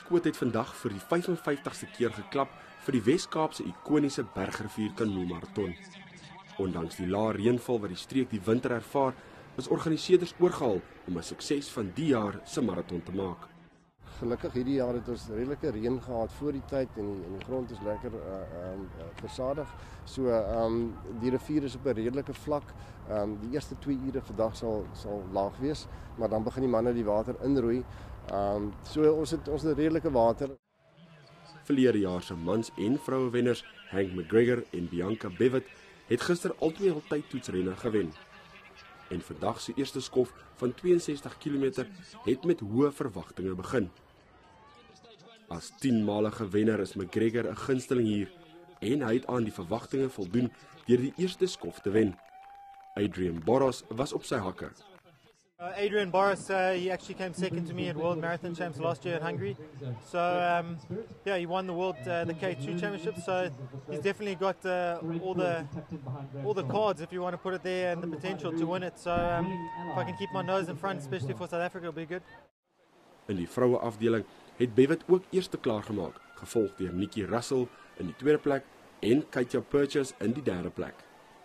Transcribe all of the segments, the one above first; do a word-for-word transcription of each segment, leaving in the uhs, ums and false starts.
skoot het vandag vir die vyf en vyftigste keer geklap vir die Wes-Kaapse ikoniese Bergrivier Kanoemaraton. Ondanks die lae reënval wat die streek die winter ervaar, is organiseerders oorgehaal om 'n sukses van die jaar se maraton te maak. Gelukkig hierdie jaar het ons redelike reën gehad voor die tyd en die, en die grond is lekker uh, um, uh, versadig. So um, die rivier is op 'n redelike vlak. Um, die eerste twee ure vandag sal sal laag wees, maar dan begin die manne die water inroei. Um, so ons het ons het redelike water. Verlede jaar se mans en vroue wenners, Hank McGregor en Bianca Bewitt, het gister albei hul tydtoetsrenne gewen. En vandag se eerste skof van twee en sestig kilometer het met hoë verwagtinge begin. As tienmalige wenner is McGregor 'n gunsteling hier en hy het aan die verwagtinge voldoen deur die eerste skof te wen. Adrian Boros was op sy hakke. Uh, Adrian Boros, uh, he actually came second to me at World Marathon Champs last year in Hungary. So um, yeah, he won the world uh, the K two championship. So he's definitely got uh, all the all the cards, if you want to put it there, and the potential to win it. So um, if I can keep my nose in front, especially for South Africa, it'll be good. In die vroue afdeling het Bewitt ook eerste klaar gemaak, gevolg deur Nikki Russell in die tweede plek en Katja Purchase in die derde plek.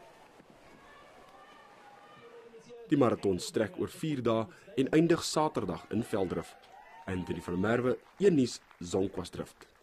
Die maraton strek oor vier dae en eindig Saterdag in Velddrif. En vir die Vermerwe, een nuus Zonquasdrift.